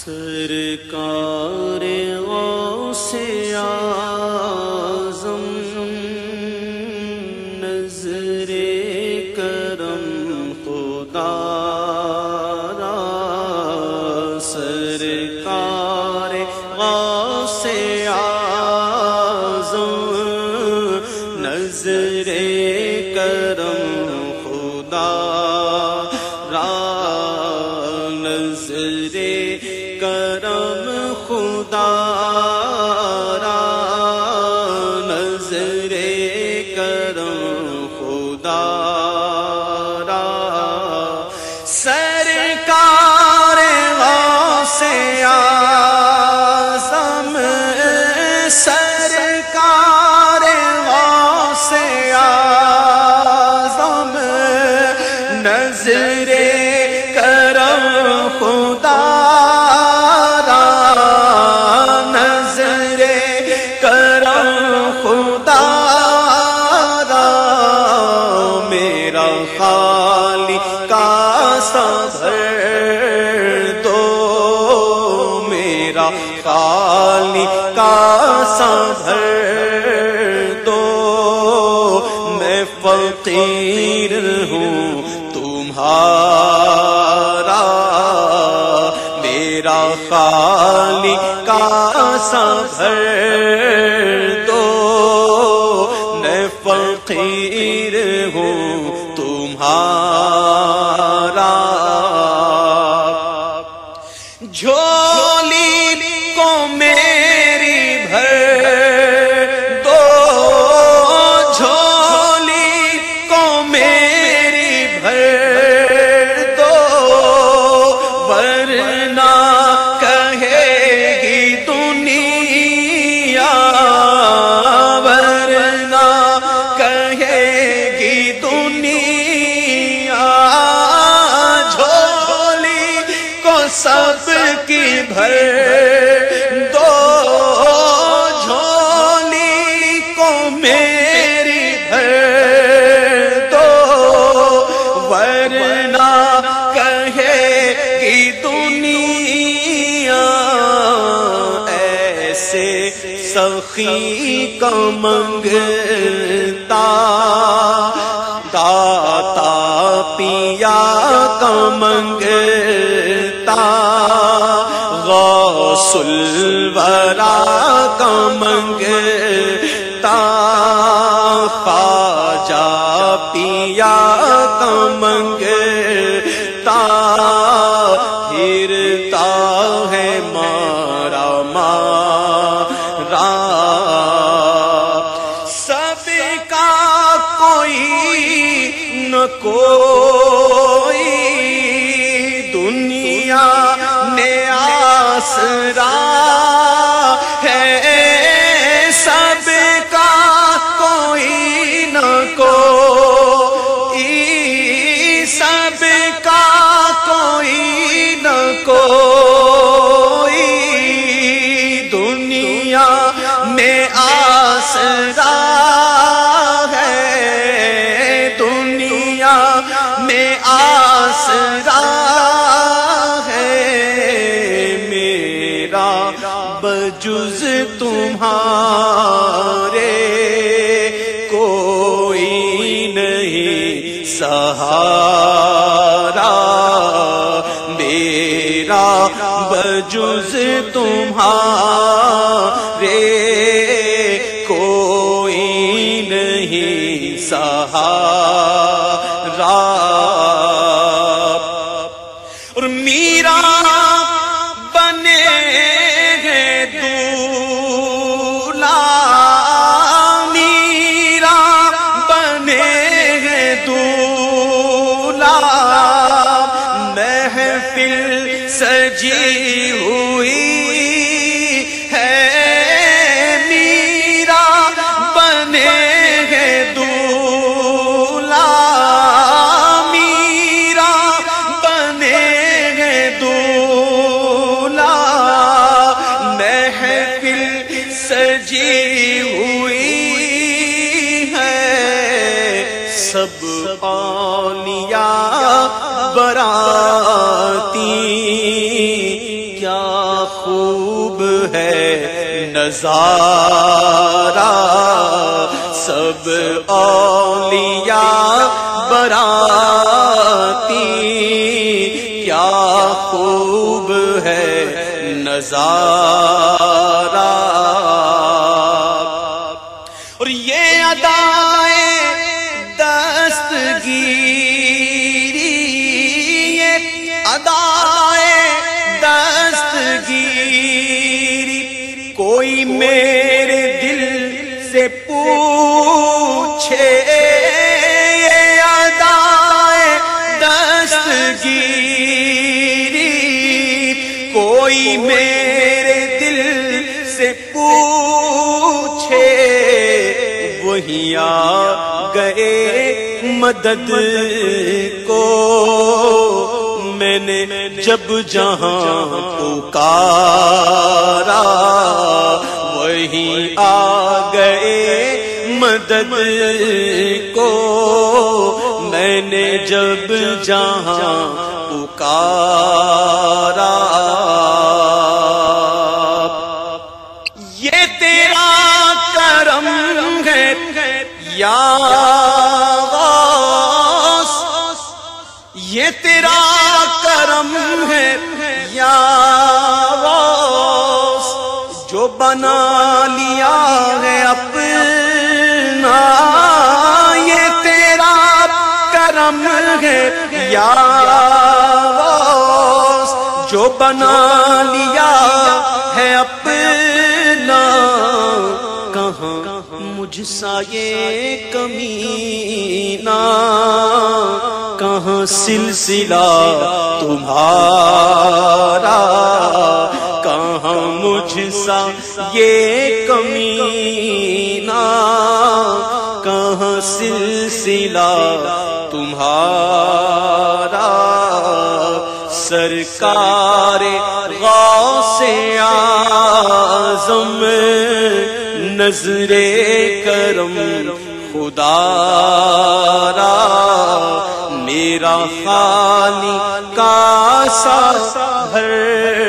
سرکار غوث اعظم نظر کرم خدا را، سرکار غوث اعظم نظر کرم خدا را، نظر کرم خدا را، نظر کرم خدا را، سرکار غوث اعظم، سرکار غوث اعظم نظر کرم خدا خالق کا بھر دو، میں فقیر ہوں تمہارا، میرا خالق کا بھر دو، میں فقیر ہوں تمہارا، جھولی کو میری بھر دو، جھولی کو میری بھر دو، ورنہ کہے گی دنیا، ورنہ کہے گی دنیا، جھولی کو سب کی بھر دو، جھولی کو میری بھر دو، ورنہ کہے گی دنیا، ایسے سخی کا منگتا داتا پیا کا منگتا، غوث الورا کا منگتا، خواجہ پیا کا منگتا، پھرتا ہے مارا مارا، سب کا کوئی نہ کوئی دنیا نے آسرا ہے، سب کا کوئی نہ کوئی، سب کا کوئی نہ کوئی دنیا میں آسرا ہے، دنیا میں آسرا بجز تمہارے کوئی نہیں سہارا، میرا بجز تمہارے کوئی نہیں سہارا، اور میرا سجی ہوئی ہے، میرا بنے گے دولہا، میرا بنے گے دولہا، محفل سجی ہوئی ہے، سب اولیاء براتی کیا خوب ہے نظارہ، سب اولیاء براتی، کیا خوب ہے نظارہ۔ اور یہ ادائے دستگیری، یہ ادائے دستگیری، کوئی میرے دل سے پوچھے، یہ ادائے دستگیری، کوئی میرے دل سے پوچھے، وہی آ گئے مدد کو، میں نے جب جہاں پکارا، وہی آ گئے مدد کو، میں نے جب جہاں پکارا۔ یہ تیرا کرم ہے یا غوث، یہ تیرا کرم ہے یا غوث، جو بنا لیا ہے اپنا، یہ تیرا کرم ہے یا غوث، جو بنا لیا ہے اپنا، کہاں مجھ سا یہ کمینہ، کہاں سلسلہ تمہارا، کہاں مجھ سا یہ کمینہ، کہاں سلسلہ تمہارا۔ سرکار غوث اعظم نظر کرم خدا را، میرا خالق کا سا ہر